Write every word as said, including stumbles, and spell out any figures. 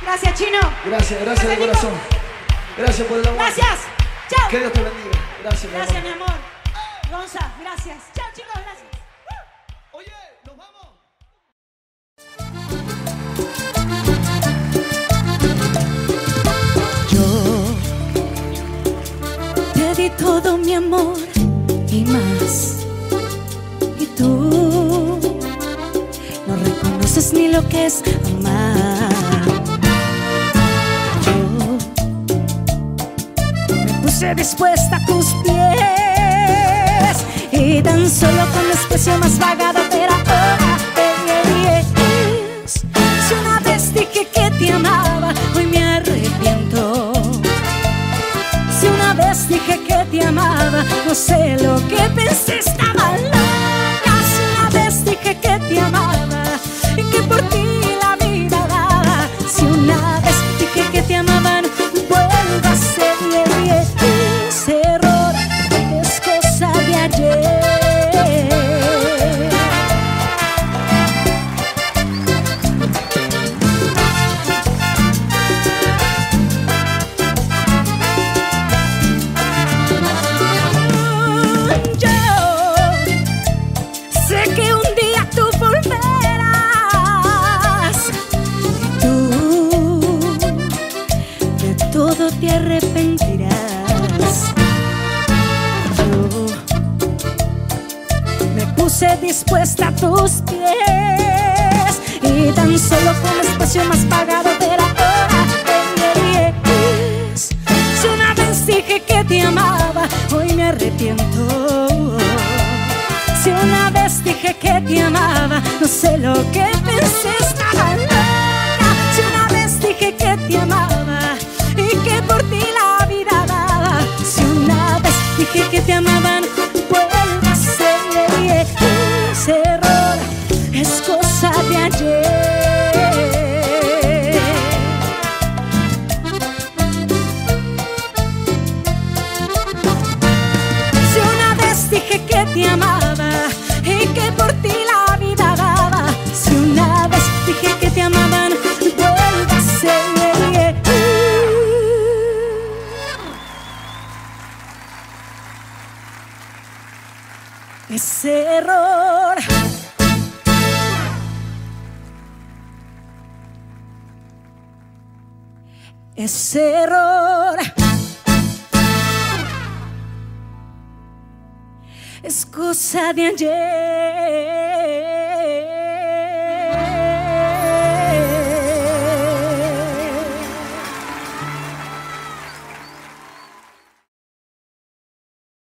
Gracias, Chino. Gracias, gracias de corazón. Gracias por el amor. Gracias. Chao. Que Dios te bendiga. Gracias, mi Gracias, amor. mi amor. Gonza, gracias. Chao, chicos, gracias. Oye, nos vamos. Yo te di todo mi amor y más. Y tú no reconoces ni lo que es amar. Yo me puse dispuesta a tus pies y tan solo con la expresión más vaga de ver ahora es. Si una vez dije que te amaba, hoy me arrepiento. Si una vez dije que te amaba, no sé lo que pensé, estaba loca. Si una vez dije que te amaba y que por ti la vida daba. Si una vez dije que te amaba, no vuelva a ser ese error, es cosa de ayer. Te arrepentirás. Yo me puse dispuesta a tus pies y tan solo con el espacio más pagado de la hora si una vez dije que te amaba, hoy me arrepiento. Si una vez dije que te amaba, no sé lo que pensé, estaba loca. Si una vez dije que te amaba y que por ti la vida daba. Si una vez dije que te amaban, vuelva a ser ese error, es cosa de ayer. Si una vez dije que te amaba y que por ti la vida daba. Si una vez dije que te amaban, vuelva a ser ese error. Ese error es cosa de ayer.